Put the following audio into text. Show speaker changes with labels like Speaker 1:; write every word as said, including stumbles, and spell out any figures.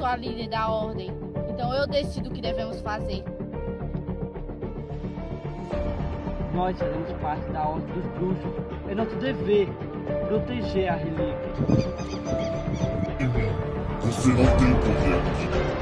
Speaker 1: sou a líder da ordem, então eu decido o que devemos fazer.
Speaker 2: Nós fazemos parte da ordem dos bruxos. É nosso dever proteger a relíquia.
Speaker 3: Você não tem poder.